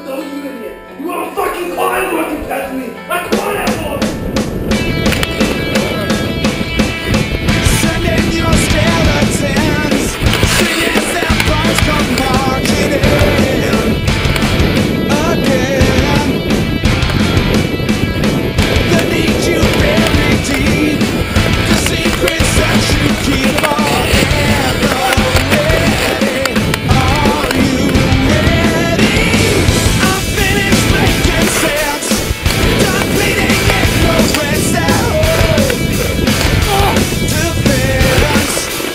No, you idiot. You wanna fucking climb or you catch me? Like what, asshole? Sending your skeletons, seeing as their bones come marching in again. They need you buried deep, the secrets that you keep forever. Ready? Are you ready? I'm finished making sense, done bleeding ignorance that defense.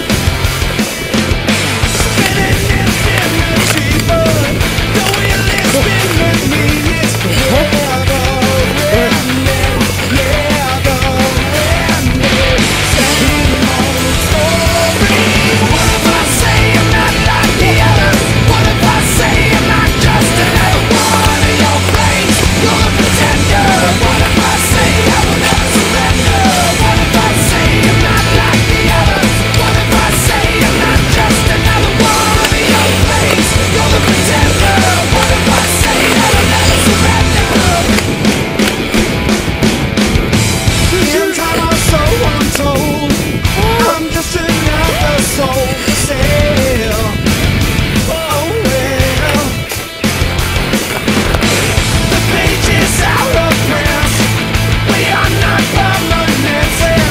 Spinning infinity, but the wheel is spinning me. It's never ending, never ending. Same old story. What if I say I'm not like the others? What if I say I'm not just another one of your plays? You're the pretender. What if I say I will never surrender? What if I say I'm not like the others? What if I say I'm not just another one of your plays? You're the pretender. What if I say I will never surrender? In time or so I'm told, I'm just another soul for sale. Oh well, the page is out of print. We are not permanent.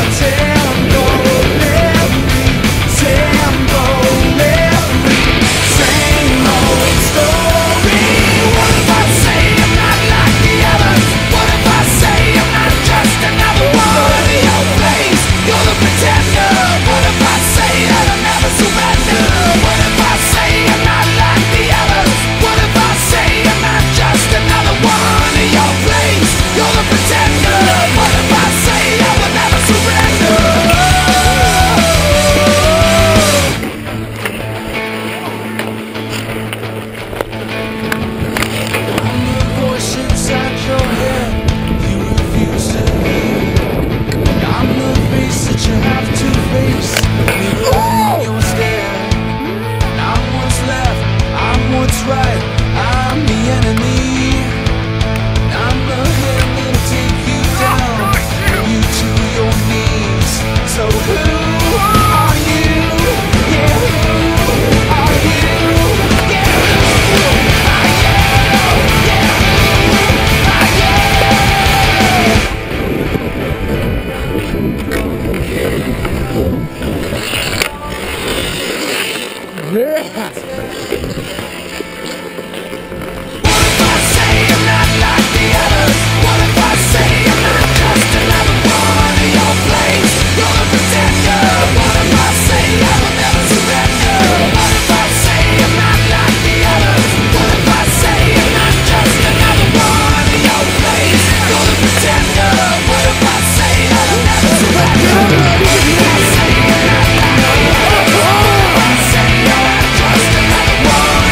Temporary, same old story. What if I say I'm not like the others? What if I say I'm not just another one of your plays? You're the pretender. What if I say that I'll never surrender? What if I say I'm not like the others? What if I say I'm not just another one of your plays? You're the pretender. What if I say I will never surrender? I'm the voice inside your head you refuse to hear. I'm the face that you have to face, mirroring your stare. I'm what's left, I'm what's right, I'm the enemy. I'm the hand that'll take you down, you to your knees. So who are you? Yeah, who are you? Yeah, who are you? Yeah, who are What if I say I'm not like the others? What if I say I'm not just another one of your plays? You're the pretender. What if I say I will never surrender? What if I say I'm not like the others? What if I say I'm not just another one of your plays? You're the pretender. What if I say I will never surrender? What if I say I'm not like the others? What if I say I'm not just another one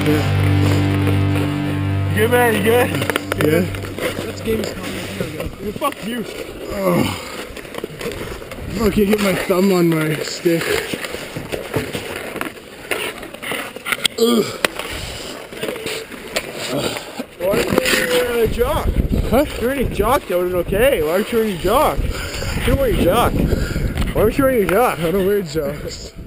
Yeah. Good man, you good? Yeah. That's game's coming. Fuck you. Oh. I can't get my thumb on my stick. Ugh. Why aren't you wearing a jock? Huh? If you're wearing a jock, that would have been okay. Why aren't you wearing a jock? You don't wear your jock. Why aren't you wearing your jock? I don't wear jocks.